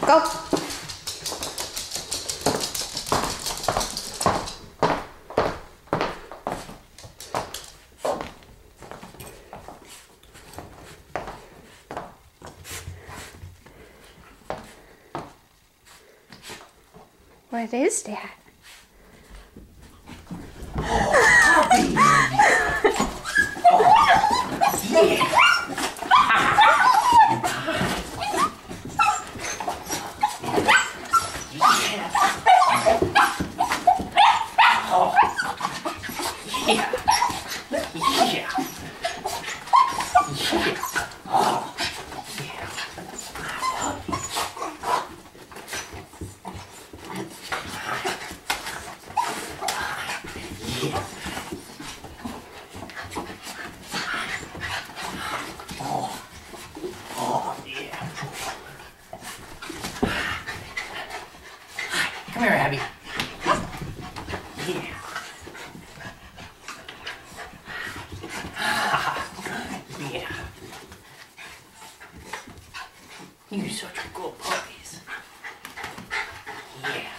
Go. What is that? Puppy! Oh, yeah! Come here, Abby. Yeah. Yeah. You're such a good puppies. Yeah.